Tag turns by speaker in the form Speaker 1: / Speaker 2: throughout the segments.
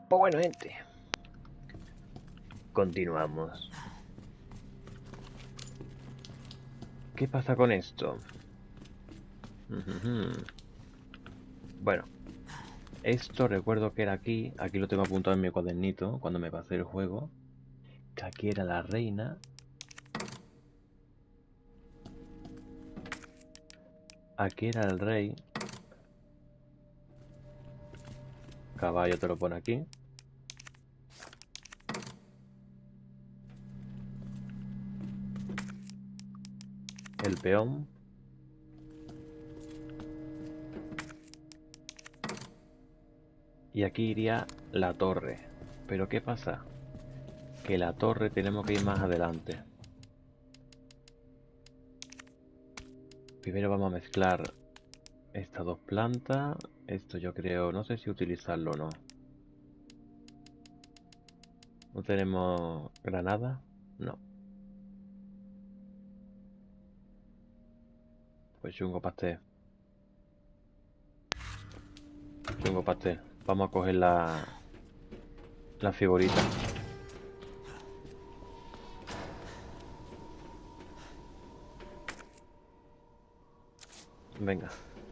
Speaker 1: Pues bueno, gente. Continuamos. ¿Qué pasa con esto? Bueno, esto recuerdo que era aquí. Aquí lo tengo apuntado en mi cuadernito cuando me pasé el juego. Que aquí era la reina. Aquí era el rey. Caballo te lo pone aquí. El peón. Y aquí iría la torre. Pero ¿qué pasa? Que la torre tenemos que ir más adelante. Primero vamos a mezclar estas dos plantas. Esto yo creo, no sé si utilizarlo o no. ¿No tenemos granada? No. Pues chungo pastel. Chungo pastel. Vamos a coger la figurita. Venga.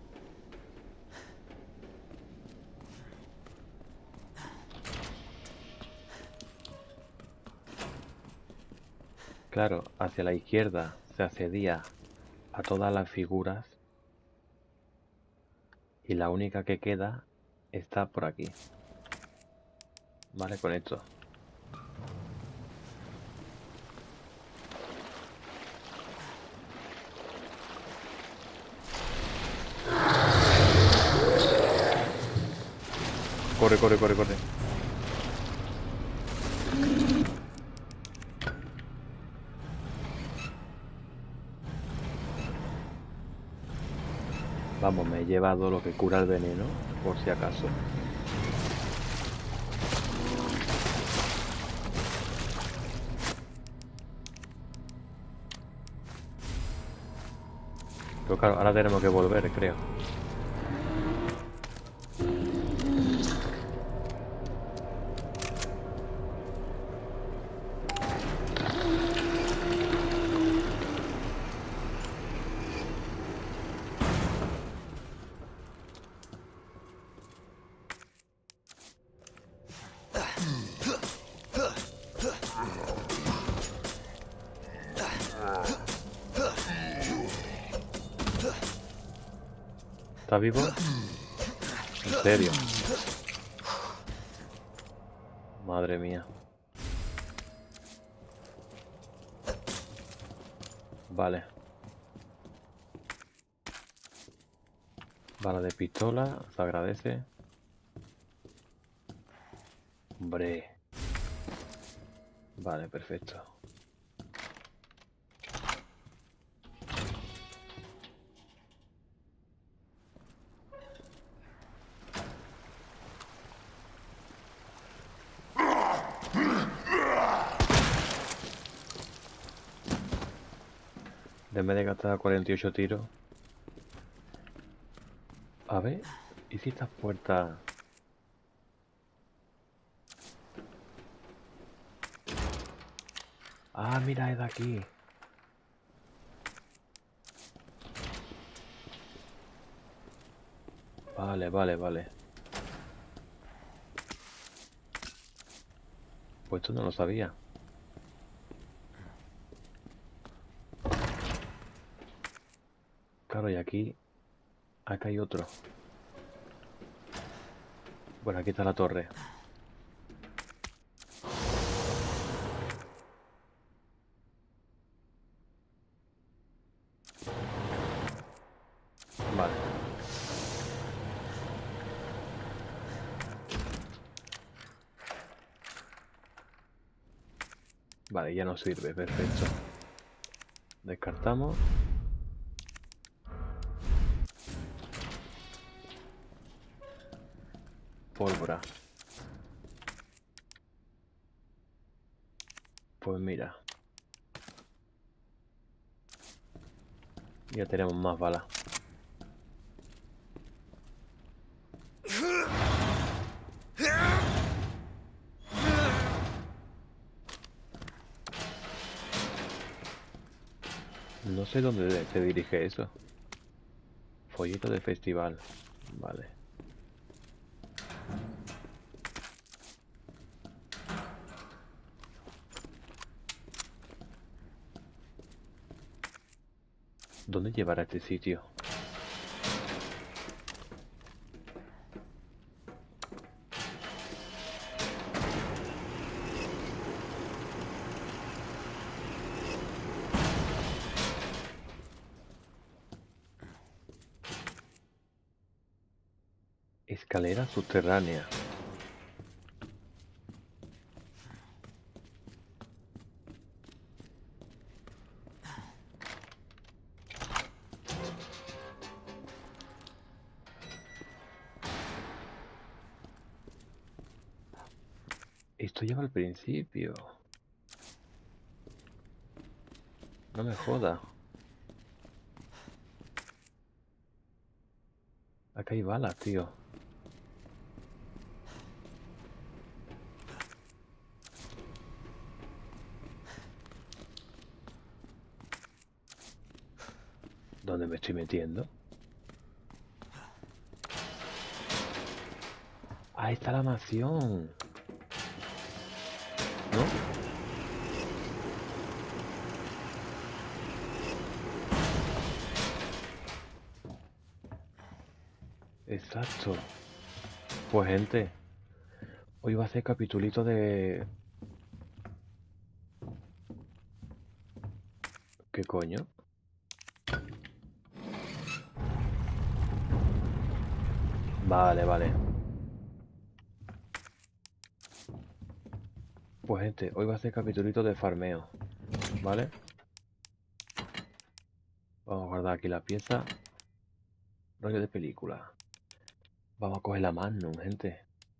Speaker 1: Claro, hacia la izquierda se accedía a todas las figuras. Y la única que queda está por aquí. Vale, con esto. Corre, corre, corre, corre. Vamos, me he llevado lo que cura el veneno, por si acaso. Pero claro, ahora tenemos que volver, creo. ¿Está vivo? ¿En serio? Madre mía. Vale. Bala de pistola, se agradece. Hombre. Vale, perfecto. En vez de gastar 48 tiros. A ver, ¿y si estas puertas? Ah, mira, es de aquí. Vale, vale, vale. Pues esto no lo sabía. Claro, y aquí... Acá hay otro. Bueno, aquí está la torre. Vale. Vale, ya no sirve, perfecto. Descartamos. Pólvora. Pues mira. Ya tenemos más balas. No sé dónde se dirige eso. Folleto de festival. Vale. ¿Dónde llevará este sitio? Escalera subterránea. Esto lleva al principio. No me joda. Acá hay balas, tío. ¿Dónde me estoy metiendo? Ahí está la mansión. ¿No? Exacto. Pues gente, hoy va a ser capitulito de... ¿Qué coño? Vale, vale. Pues gente, hoy va a ser capitulito de farmeo. ¿Vale? Vamos a guardar aquí la pieza. Rollo de película. Vamos a coger la Magnum, gente.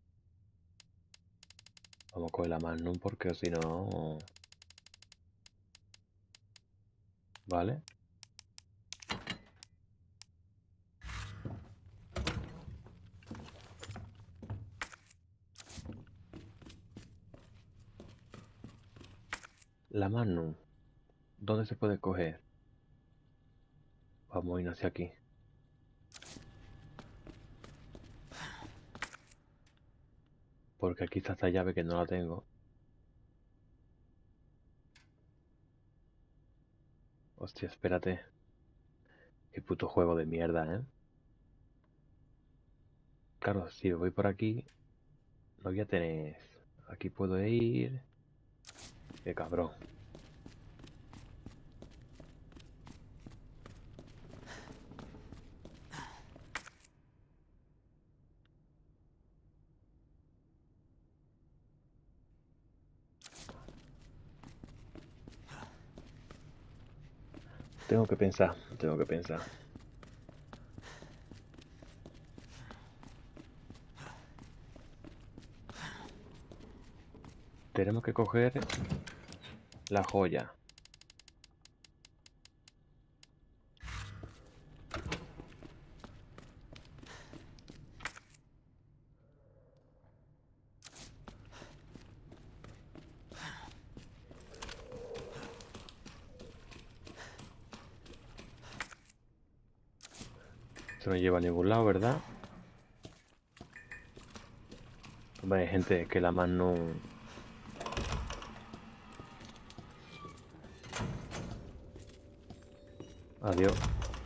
Speaker 1: Vamos a coger la Magnum porque si no... ¿Vale? La Magnum. ¿Dónde se puede coger? Vamos a ir hacia aquí. Porque aquí está esta llave que no la tengo. Hostia, espérate. Qué puto juego de mierda, ¿eh? Claro, si voy por aquí, no voy a tener... Aquí puedo ir... Qué cabrón. Tengo que pensar, tengo que pensar. Tenemos que coger la joya. Esto no lleva a ningún lado, ¿verdad? Hombre, gente, que la mano... Adiós.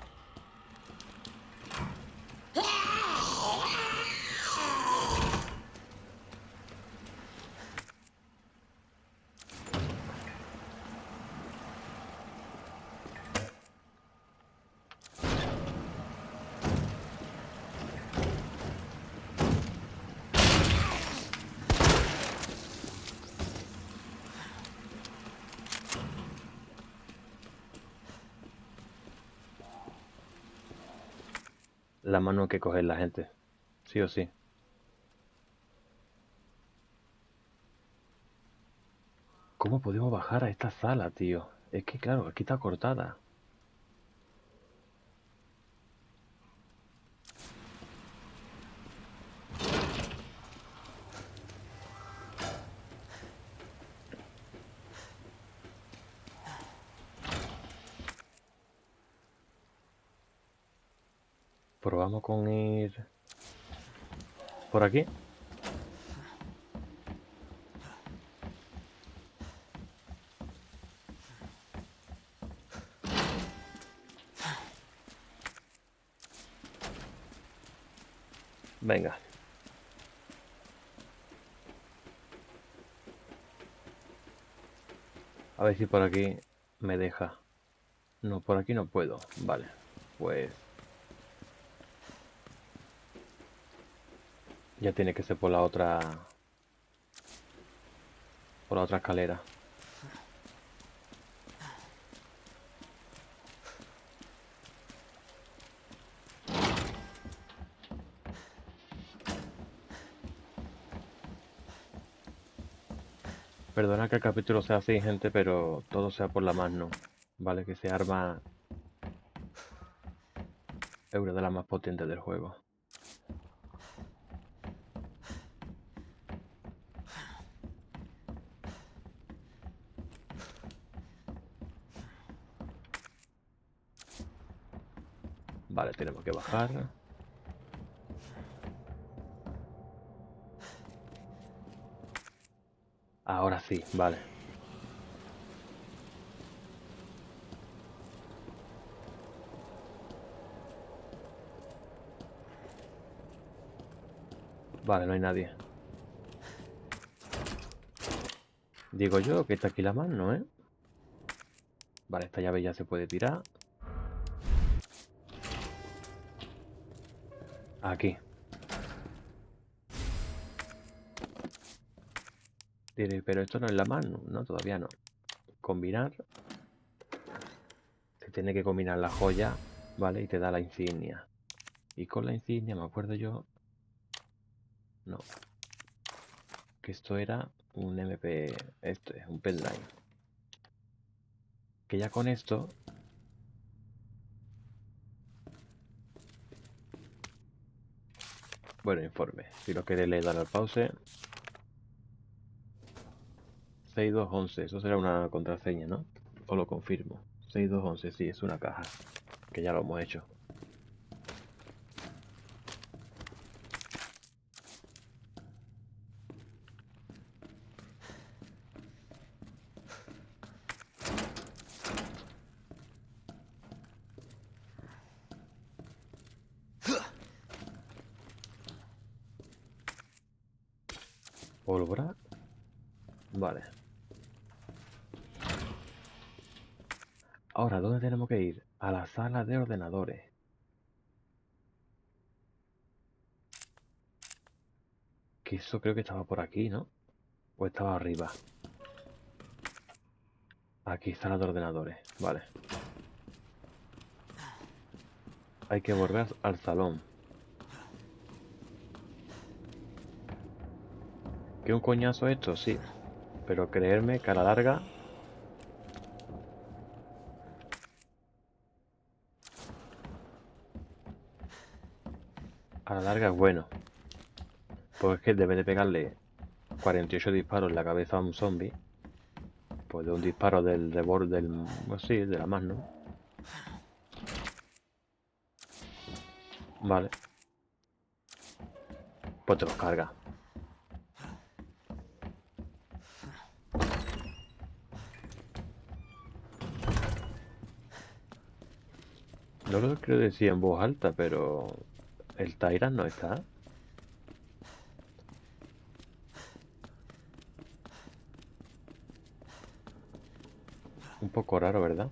Speaker 1: La mano hay que coger la gente. Sí o sí. ¿Cómo podemos bajar a esta sala, tío? Es que claro, aquí está cortada. probamos con ir por aquí. Venga. A ver si por aquí me deja. No, por aquí no puedo. Vale. Pues ya tiene que ser por la otra. Por la otra escalera. Perdona que el capítulo sea así, gente, pero todo sea por la mano. Vale, que se arma es una de las más potentes del juego. Vale, tenemos que bajar. Ahora sí, vale. Vale, no hay nadie. Digo yo que está aquí la mano, ¿eh? Vale, esta llave ya se puede tirar. Aquí. Diré, pero esto no es la mano. No, todavía no. Combinar. Se tiene que combinar la joya, ¿vale? Y te da la insignia. Y con la insignia, me acuerdo yo... No. Que esto era un MP... Esto es un pendrive. Que ya con esto... Bueno, informe. Si lo queréis le dar al pause. 6211. Eso será una contraseña, ¿no? O lo confirmo. 6211, sí, es una caja. Que ya lo hemos hecho. Pólvora. Vale. Ahora, ¿dónde tenemos que ir? A la sala de ordenadores. Que eso creo que estaba por aquí, ¿no? O estaba arriba. Aquí, sala de ordenadores. Vale. Hay que volver al salón. ¿Qué un coñazo esto? Sí. Pero creerme que a la larga... A la larga es bueno. Pues es que debe de pegarle 48 disparos en la cabeza a un zombie. Pues de un disparo del revólver del... Pues sí, de la mano. Vale. Pues te los carga. No lo quiero decir en voz alta, pero... El Tyrant no está. Un poco raro, ¿verdad?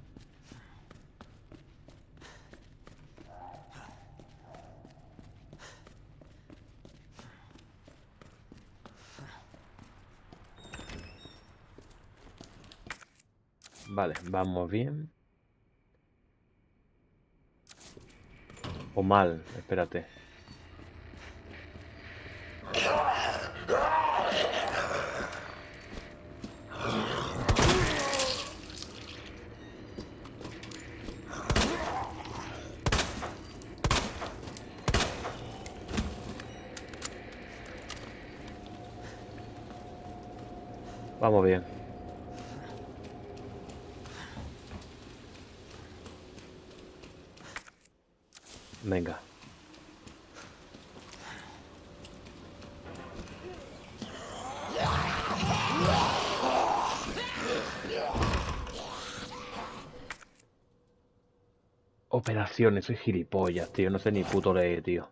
Speaker 1: Vale, vamos bien. O mal, espérate. Vamos bien. Venga. operaciones, soy gilipollas, tío. No sé ni puto leer, tío.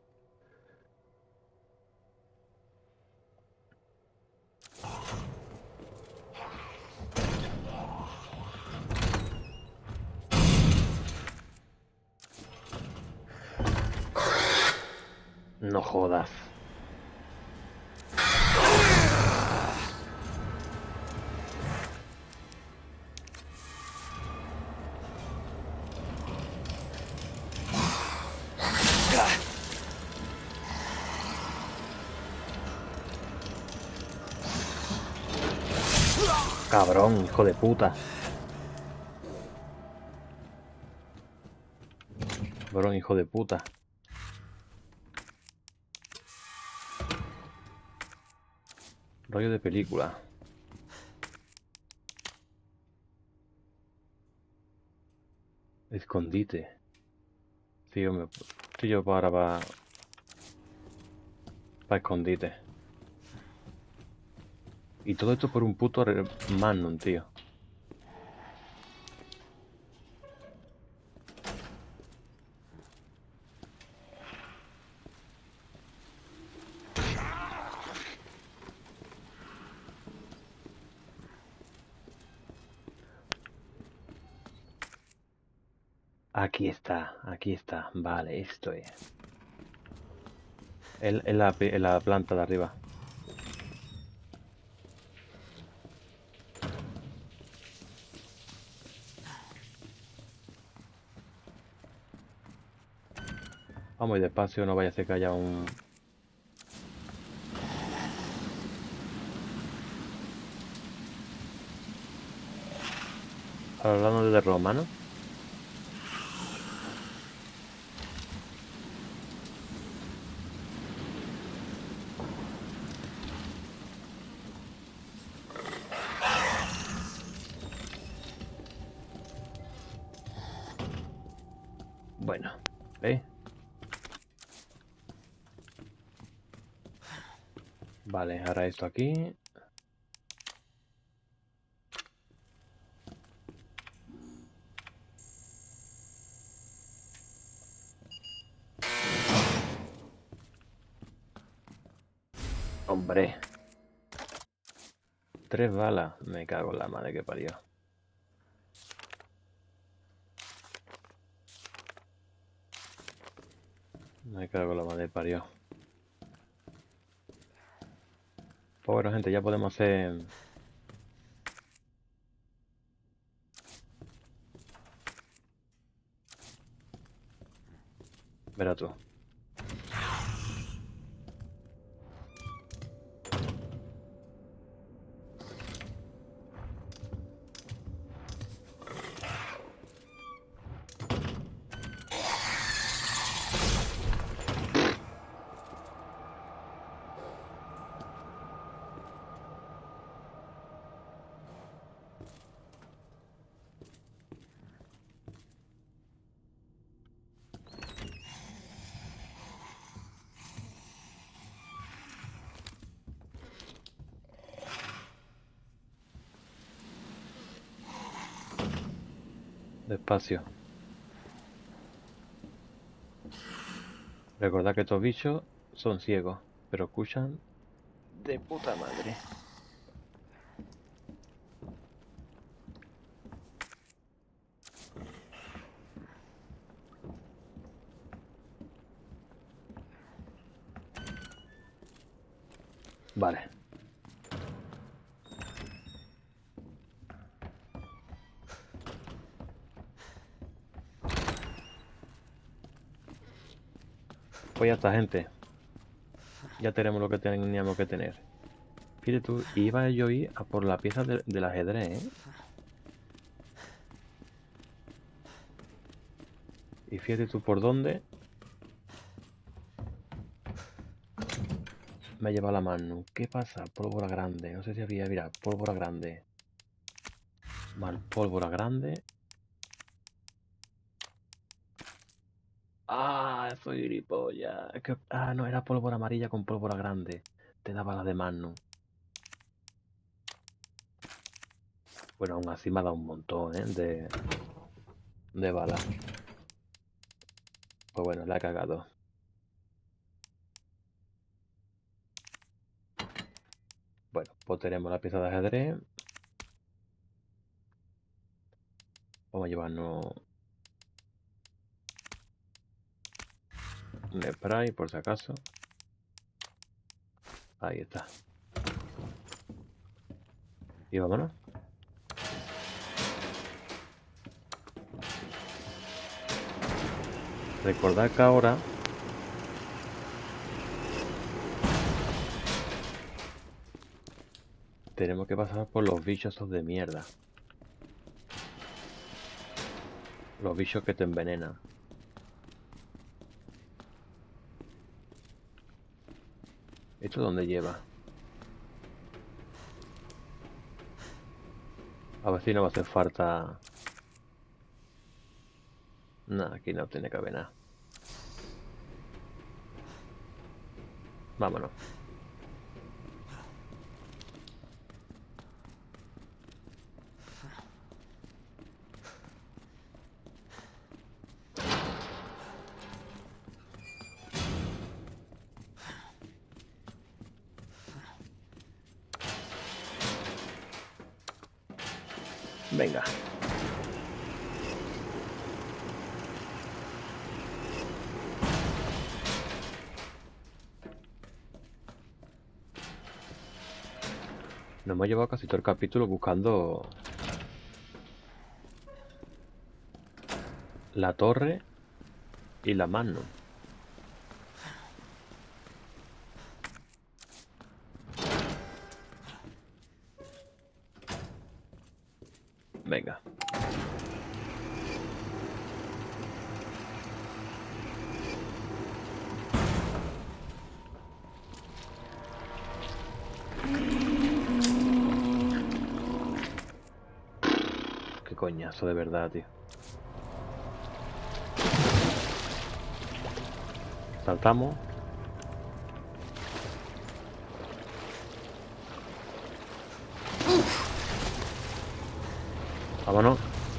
Speaker 1: No jodas. Cabrón, hijo de puta. Cabrón, hijo de puta. Rollo de película. Escondite. Sí, hombre. Estoy yo para escondite. Y todo esto por un puto Magnum, tío. Aquí está, aquí está. Vale, esto es. En la planta de arriba. Vamos, y despacio, no vaya a ser que haya un... Hablando de Roma, ¿no? Bueno, ¿eh? Vale, ahora esto aquí. Hombre. 3 balas. Me cago en la madre que parió. Me cago en la madre que parió. Pues bueno, gente, ya podemos hacer... Verás tú. Despacio. Recordad que estos bichos son ciegos, pero escuchan de puta madre. Vale. Pues ya está, gente. Ya tenemos lo que teníamos que tener. Fíjate tú, iba yo a ir a por la pieza del ajedrez, ¿eh? Y fíjate tú por dónde me lleva la mano. ¿Qué pasa? Pólvora grande. No sé si había... Mira, pólvora grande. Mal, pólvora grande. Ah, soy gilipollas. Ah, no, era pólvora amarilla con pólvora grande. Te daba la de Magnum. Bueno, aún así me ha dado un montón, ¿eh? De balas. Pues bueno, la he cagado. Bueno, pues tenemos la pieza de ajedrez. Vamos a llevarnos un spray por si acaso. Ahí está. Y vámonos. Recordad que ahora tenemos que pasar por los bichos esos de mierda. Los bichos que te envenenan. ¿Esto dónde lleva? A ver si no va a hacer falta. Nada, aquí no tiene que haber nada. Vámonos. Venga. Nos hemos llevado casi todo el capítulo buscando la torre y la Magnum. Venga. Qué coñazo de verdad, tío. Saltamos. Vámonos.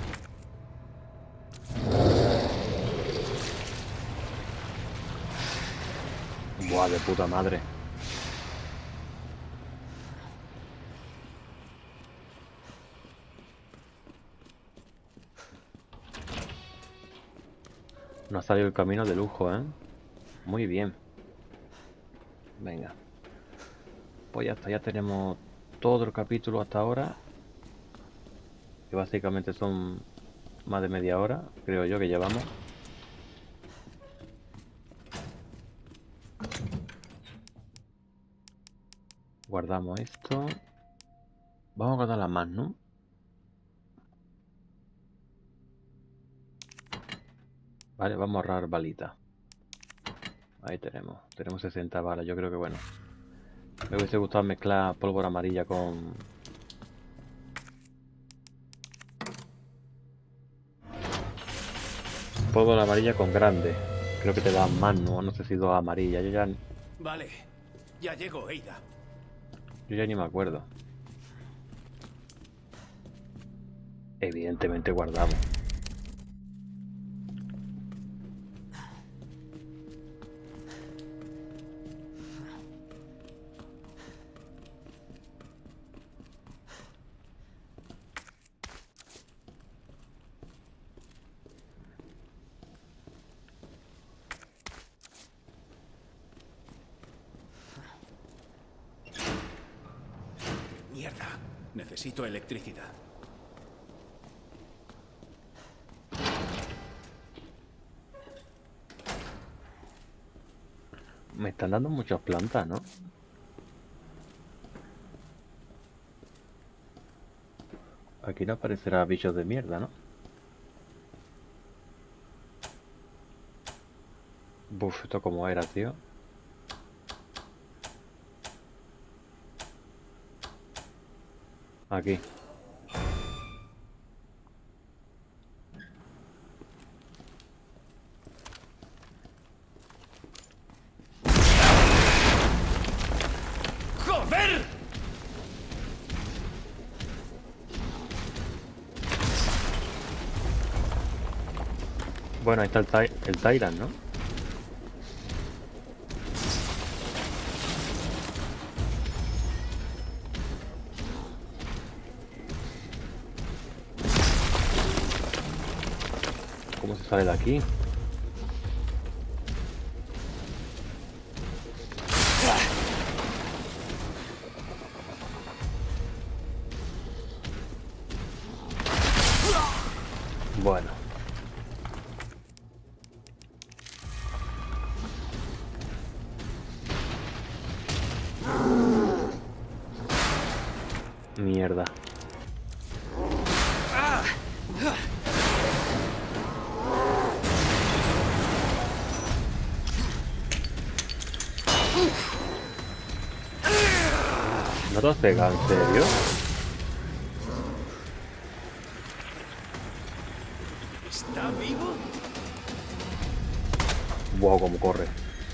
Speaker 1: Buah, de puta madre. Nos ha salido el camino de lujo, ¿eh? Muy bien. Venga. Pues ya está, ya tenemos todo el capítulo hasta ahora. Que básicamente son más de media hora, creo yo, que llevamos. Guardamos esto. Vamos a guardar la Magnum. Vale, vamos a ahorrar balitas. Ahí tenemos. Tenemos 60 balas. Yo creo que bueno. Me hubiese gustado mezclar pólvora amarilla con... Pólvora amarilla con grande. Creo que te da más, no sé si dos amarillas.
Speaker 2: Vale, ya llego, Eida.
Speaker 1: Yo ya ni me acuerdo. Evidentemente guardamos.
Speaker 2: Mierda, necesito electricidad.
Speaker 1: Me están dando muchas plantas, ¿no? Aquí no aparecerá bichos de mierda, ¿no? Buf, esto como era, tío. Aquí.
Speaker 2: ¡Joder!
Speaker 1: Bueno, ahí está el Tyrant, ¿no? Sale de aquí. Bueno. Mierda. ¿No te has pegado, en serio?
Speaker 2: ¿Está vivo?
Speaker 1: Wow, cómo corre.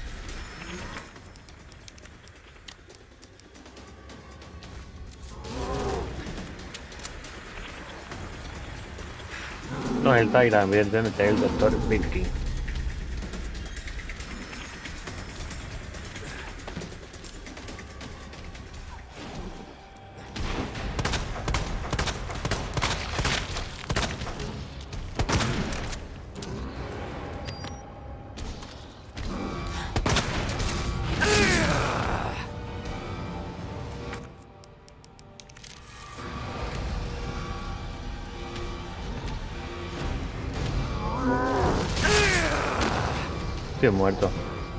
Speaker 1: No es el Tyrant, evidentemente es el Doctor Birkin. Estoy muerto.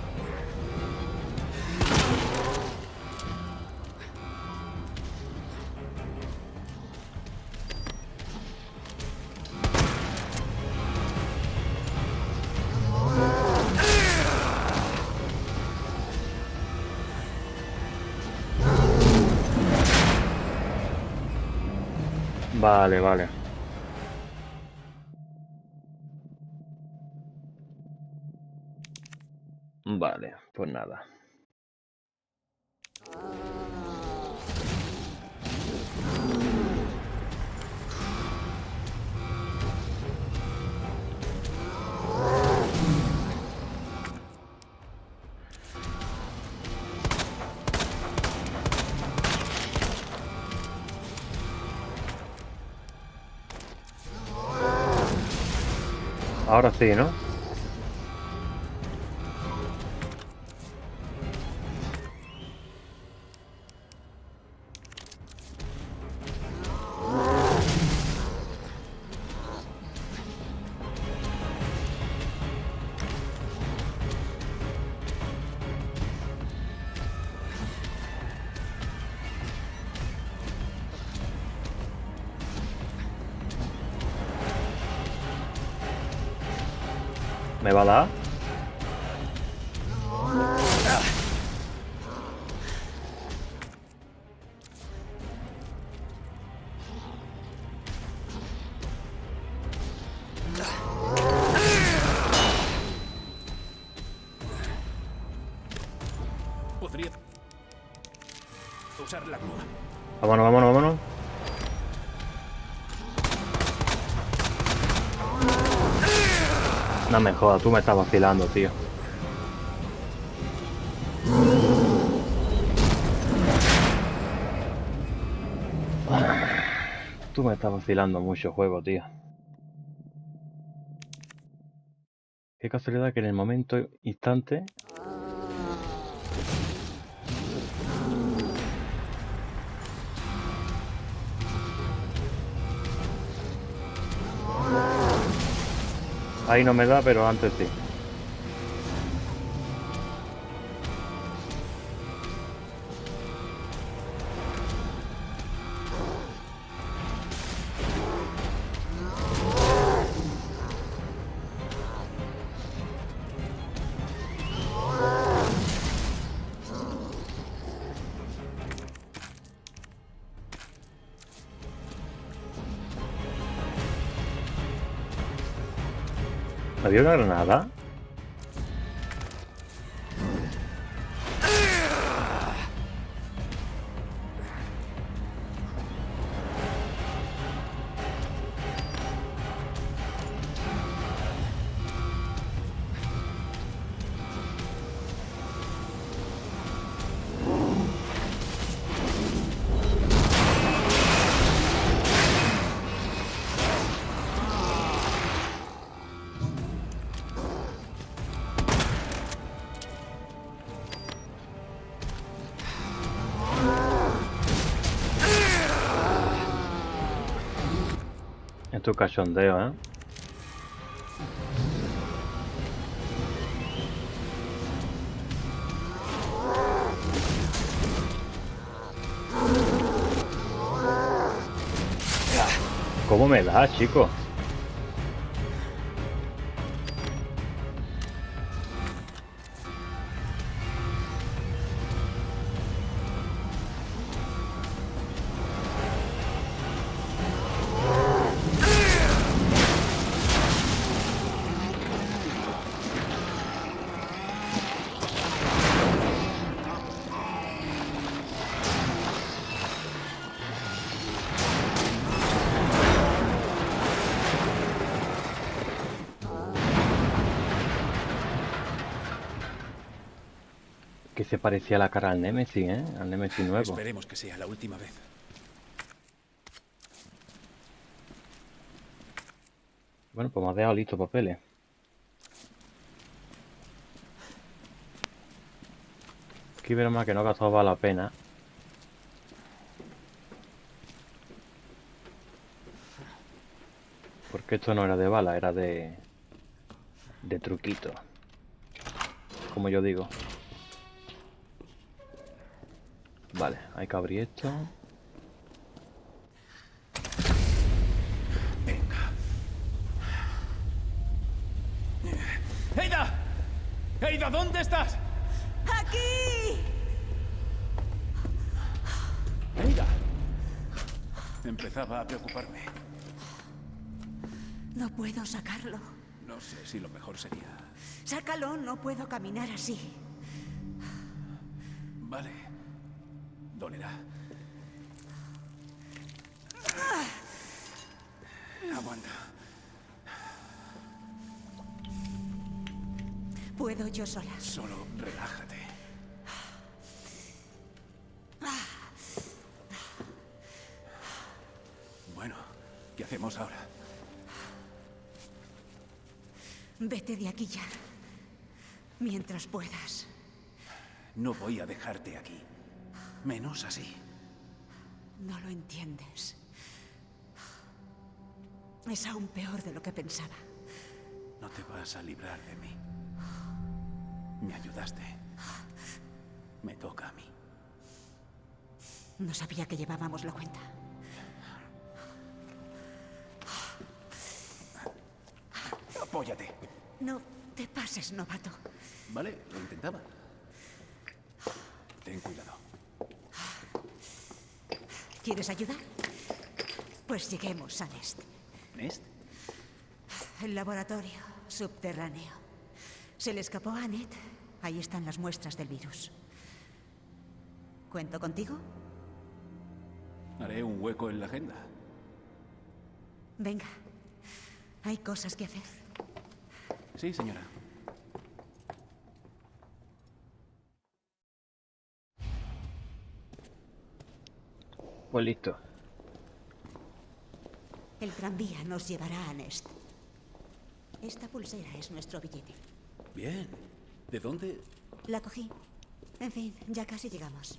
Speaker 1: Vale, vale. Vale, pues nada. Ahora sí, ¿no? ¿Me va a dar?
Speaker 2: Podría usar la grúa.
Speaker 1: Vámonos, vámonos, vámonos. No me jodas, tú me estás vacilando, tío. Tú me estás vacilando mucho, juego, tío. Qué casualidad que en el momento instante... Ahí no me da, pero antes sí. ¿Había una granada? Es tu cachondeo, ¿eh? ¿Cómo me da, chico? Que se parecía la cara al Nemesis, ¿eh? Al Nemesis nuevo.
Speaker 2: Esperemos que sea la última vez.
Speaker 1: Bueno, pues me ha dejado listos papeles. Aquí veremos más que no gastaba la pena. Porque esto no era de bala, era de truquito. Como yo digo. Vale, hay que abrir esto.
Speaker 2: Venga. ¡Eida! ¡Eida, ¿dónde estás?
Speaker 3: ¡Aquí!
Speaker 2: ¡Eida! Empezaba a preocuparme.
Speaker 3: No puedo sacarlo.
Speaker 2: No sé si lo mejor sería...
Speaker 3: Sácalo, no puedo caminar así.
Speaker 2: Vale. Dolerá. Aguanta.
Speaker 3: Puedo yo sola.
Speaker 2: Solo relájate. Bueno, ¿qué hacemos ahora?
Speaker 3: Vete de aquí ya. Mientras puedas.
Speaker 2: No voy a dejarte aquí. Menos así.
Speaker 3: No lo entiendes. Es aún peor de lo que pensaba.
Speaker 2: No te vas a librar de mí. Me ayudaste. Me toca a mí.
Speaker 3: No sabía que llevábamos la cuenta.
Speaker 2: Apóyate.
Speaker 3: No te pases, novato.
Speaker 2: Vale, lo intentaba. Ten cuidado.
Speaker 3: ¿Quieres ayudar? Pues lleguemos a Nest.
Speaker 2: ¿Nest?
Speaker 3: El laboratorio subterráneo. Se le escapó a Annette. Ahí están las muestras del virus. ¿Cuento contigo?
Speaker 2: Haré un hueco en la agenda.
Speaker 3: Venga. Hay cosas que hacer.
Speaker 2: Sí, señora.
Speaker 1: Pues listo.
Speaker 3: El tranvía nos llevará a Nest. Esta pulsera es nuestro billete.
Speaker 2: Bien. ¿De dónde?
Speaker 3: La cogí. En fin, ya casi llegamos.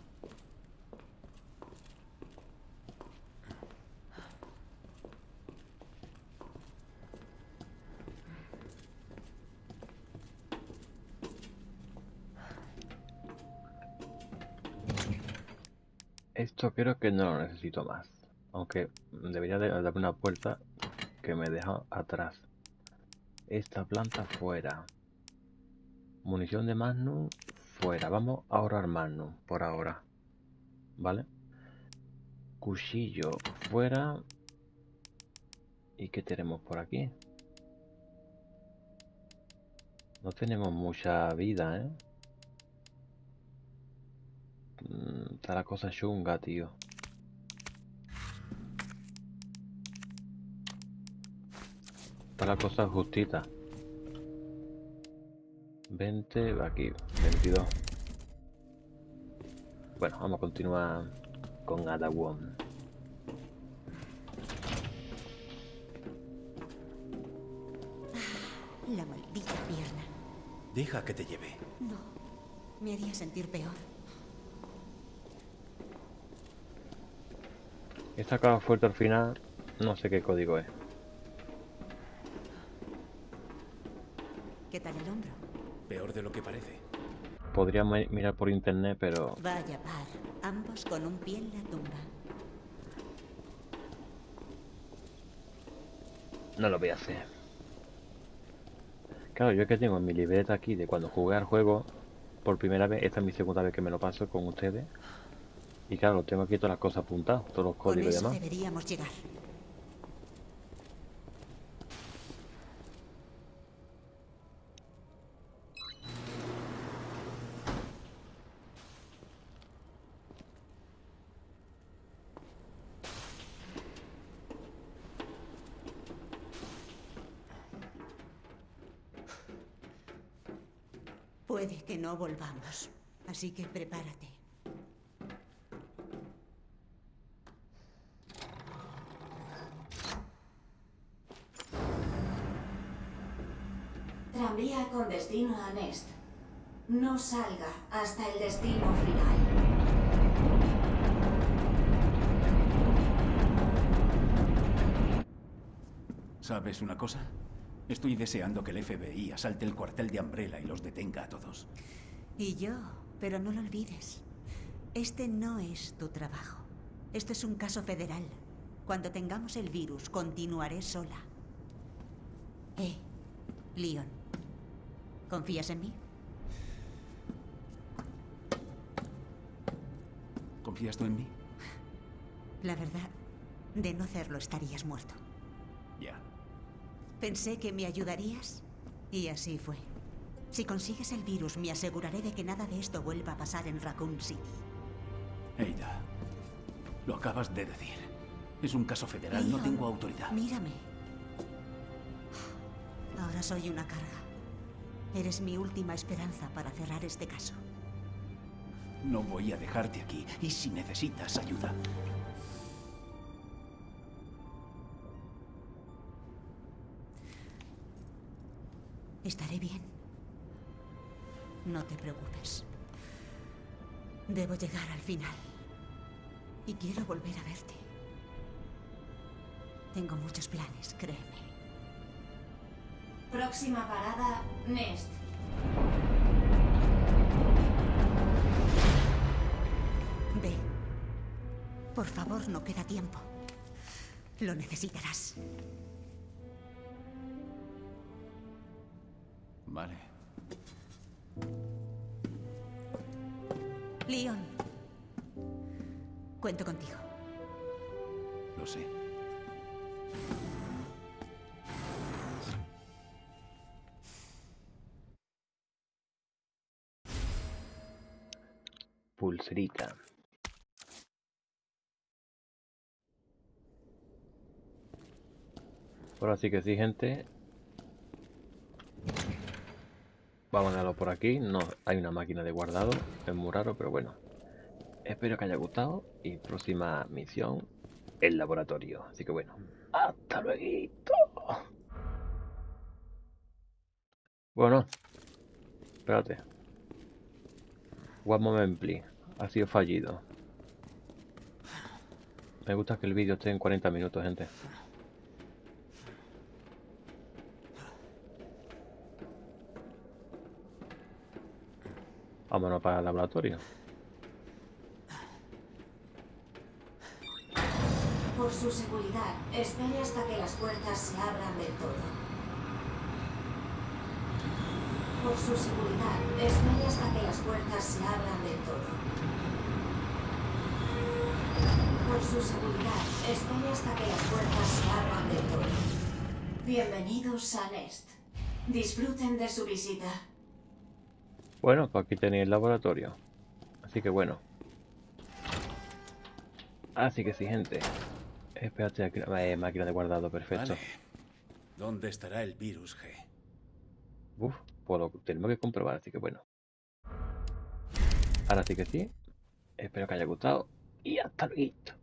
Speaker 1: Esto creo que no lo necesito más. Aunque debería de haber una puerta que me deja atrás. Esta planta fuera. Munición de Magnum fuera. Vamos a ahorrar Magnum por ahora. ¿Vale? Cuchillo fuera. ¿Y qué tenemos por aquí? No tenemos mucha vida, ¿eh? Está la cosa chunga, tío. Está la cosa justita. 20, aquí, 22. Bueno, vamos a continuar con Ada Wong.
Speaker 3: La maldita pierna.
Speaker 2: Deja que te lleve.
Speaker 3: No. Me haría sentir peor.
Speaker 1: Esta acaba fuerte al final. No sé qué código es.
Speaker 3: ¿Qué tal el hombro?
Speaker 2: Peor de lo que parece.
Speaker 1: Podría mirar por internet, pero
Speaker 3: Vaya par, ambos con un pie en la tumba.
Speaker 1: no lo voy a hacer. Claro, yo es que tengo en mi libreta aquí de cuando jugué al juego por primera vez. Esta es mi segunda vez que me lo paso con ustedes. Y claro, tengo aquí todas las cosas apuntadas, todos los
Speaker 3: Con
Speaker 1: códigos y
Speaker 3: eso
Speaker 1: demás.
Speaker 3: deberíamos llegar. Puede que no volvamos, así que prepárate.
Speaker 4: Tranvía con destino a Nest. No salga hasta el destino final.
Speaker 2: ¿Sabes una cosa? Estoy deseando que el FBI asalte el cuartel de Umbrella y los detenga a todos.
Speaker 3: Y yo, pero no lo olvides. Este no es tu trabajo. Esto es un caso federal. Cuando tengamos el virus, continuaré sola. Leon, ¿confías en mí?
Speaker 2: ¿Confías tú en mí?
Speaker 3: La verdad, de no hacerlo estarías muerto.
Speaker 2: Ya.
Speaker 3: Pensé que me ayudarías y así fue. Si consigues el virus, me aseguraré de que nada de esto vuelva a pasar en Raccoon City.
Speaker 2: Ada, lo acabas de decir. Es un caso federal, no
Speaker 3: Leon,
Speaker 2: tengo autoridad.
Speaker 3: Mírame. Ahora soy una carga. Eres mi última esperanza para cerrar este caso.
Speaker 2: No voy a dejarte aquí. Y si necesitas ayuda,
Speaker 3: Estaré bien. No te preocupes. Debo llegar al final. Y quiero volver a verte. Tengo muchos planes, créeme.
Speaker 4: Próxima parada, Nest.
Speaker 3: Ve. Por favor, no queda tiempo. Lo necesitarás.
Speaker 2: vale.
Speaker 3: Leon. Cuento contigo.
Speaker 2: Lo sé.
Speaker 1: pulserita. Ahora sí que sí, gente. Vamos a darlo por aquí. No hay una máquina de guardado. Es muy raro, pero bueno. Espero que haya gustado. Y próxima misión, el laboratorio. Así que bueno. ¡Hasta luego! Bueno, espérate. One moment, please. Ha sido fallido. Me gusta que el vídeo esté en 40 minutos, gente. Vámonos para el laboratorio.
Speaker 4: Por su seguridad, espere hasta que las puertas se abran del todo. Por su seguridad, espere hasta que las puertas se abran del todo. Por su seguridad, espere hasta que las puertas se abran del todo. Bienvenidos a Nest. Disfruten de su visita.
Speaker 1: Bueno, pues aquí tenéis el laboratorio. Así que bueno. Así que sí, gente. Espérate, aquí, máquina de guardado, perfecto.
Speaker 2: Vale. ¿Dónde estará el virus, G?
Speaker 1: Uf, pues lo tenemos que comprobar, así que bueno. Ahora sí que sí. Espero que haya gustado. Y hasta luego.